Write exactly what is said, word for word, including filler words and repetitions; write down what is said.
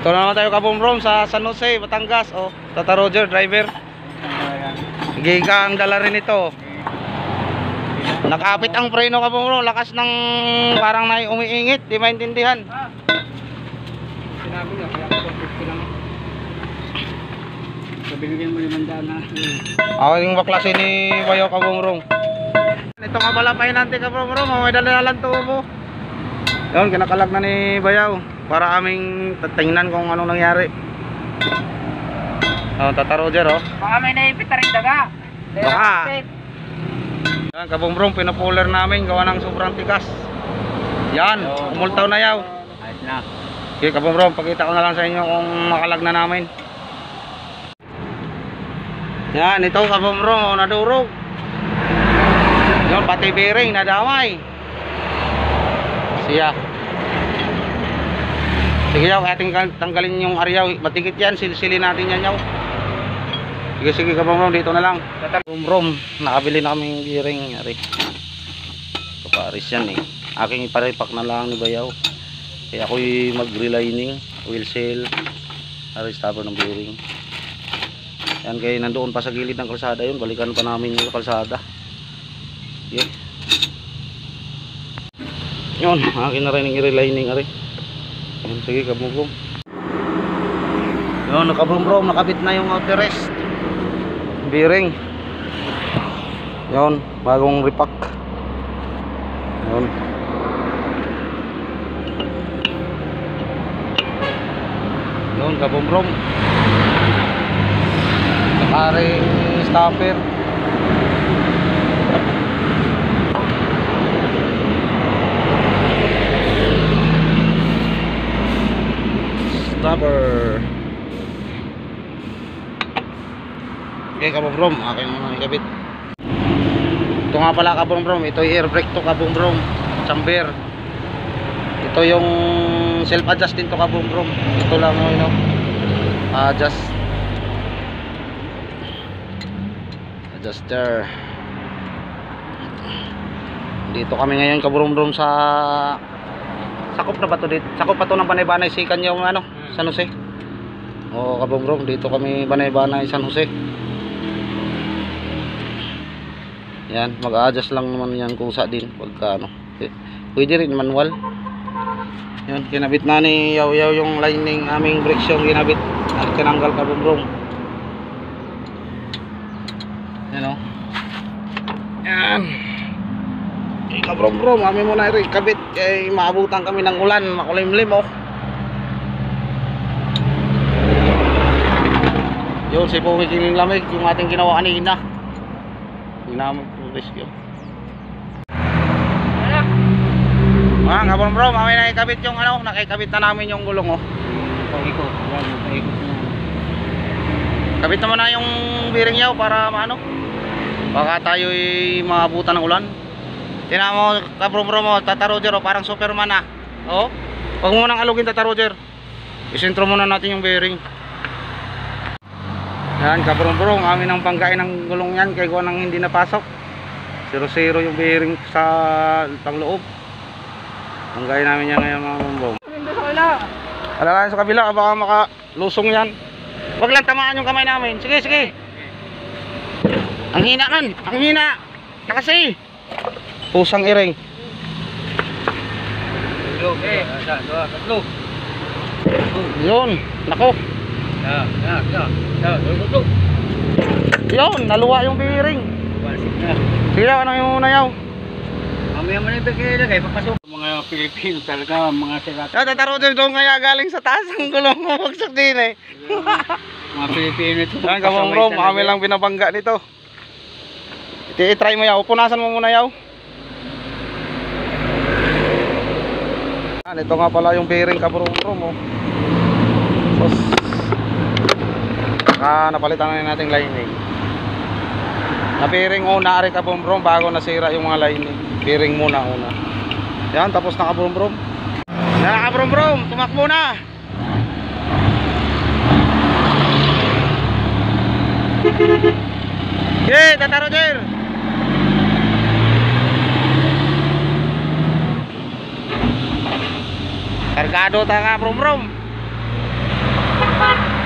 Dito na naman tayo kabumrom sa San Jose, Batangas. Oh, Tata Roger, driver. Giga ang dala rin ito. Nakapit ang preno kabumrom. Lakas ng parang na umiingit. Di maintindihan. Sinabi niya, kaya ako fifty lang. So, binigyan mo limang daan na. Ako yung baklase ni Bayo kabumrom. Ito nga pala pahinante kabumrom. May dala-dalang tubo. Yun, kinakalag na ni Bayaw para aming tingnan kung anong nangyari. Oh, Tata Roger, oh. Baka may naipit na rin daga. Baka. Yan, kabumbrong, pinupuller namin gawa ng sobrang tigas. Yan, umultaw na yaw. Ayos na. Okay, kabumbrong, pakita ko na lang sa inyo kung makalag na namin. Yan, ito kabumbrong, oh, nadurog. Yan, pati bearing, nadamay. Siya. Sige yaw, ating tanggalin yung aryaw. Matikit yan, silsilin natin yan yaw. Sige sige kabumrom, dito na lang. Kabumrom, nakabili na kaming bearing. Ari. Kaparis yan eh. Aking iparipak na lang ni Bayaw. Kaya ako'y mag-relining, wheel seal, ari stopper ng bearing. Yan, kaya nandoon pa sa gilid ng kalsada yun. Balikan pa namin yung kalsada. Okay. Yun, akin na rin yung relining ari. Yun, sige kabumrom. Yun, nakabumrom, nakabit na yung outer rest bearing. Yun, bagong repack. Yun. Yun, kabumrom. Nakaring stopper. Stopper. Okay kabumrom, akin naman ikabit. Ito nga pala kabumrom, ito yung air brake to kabumrom, chamber. Ito yung self adjust din to kabumrom. Ito lang you know, adjust adjuster. Dito kami ngayon kabumrom sa sakop na ba to dito? Sakop pa to ng Banay-Banay sikan yung ano, San Jose. O kabumrom, dito kami Banay-Banay San Jose. Yan, mag-a-adjust lang naman yan kusa din pagka ano. Pwede rin manual. Yan, kinabit na ni Yaw Yaw yung lining aming brakes yung kinabit. At tinanggal kabumbrong. Yan o. Yan. Okay, kabumbrong, kami muna rin kabit. Kaya maabutan kami ng ulan, makulimlim o. Yun, si pumikiling lamig yung ating ginawa kanina. Ginamit rescue. Ah, ngabon bro, mamay na ikabit yung ano, nakikabit na namin yung gulong oh. Paikot, yan, paikot na. Kabit naman na yung bearing yaw para maano. Baka tayo'y maabutan ng ulan. Tingnan mo, kabro-bro mo, Tata Roger oh, parang Superman ah. Oh. Wag mo nang alugin Tata Roger. Isentro muna natin yung bearing. Yan, kabro-bro, amin ang pangkain ng gulong yan kaya gawa nang hindi napasok. Zero zero yung bearing sa pangloob. Ang gaya namin yan ngayon mga bumbong. Alalayan sa kabila, baka makalusong yan. Huwag lang tamaan yung kamay namin. Sige, sige. Ang hina kan, ang hina. Nakasi. Pusang iring. Okay, dua, tatlo. Yun, nako. Ya, ya, ya. Ya, tatlo. Yun, naluwa yung bearing. Balik na. Sige, ano yung muna yaw? Mamaya man ibigay lagay, papasok. Mga Pilipino talaga, mga sirat. Yo, Tata Roger, doon kaya galing sa taas ng gulong mo. Wagsak din eh. Mga Pilipino ito. Yan, kabang bro, kami lang binabangga nito. I-try mo yaw, punasan mo muna yaw. Yan, ito nga pala yung bearing kabro-bro mo. Sos. Ah, napalitan na natin lining. Na bearing una ari kabro-bro bago nasira yung mga lining. Bearing muna una. Yan, tapos na kabro-bro. Yan, kabro-bro, tumakbo na. Okay, Tata Roger. Kargado ta ka brom brom. Bye.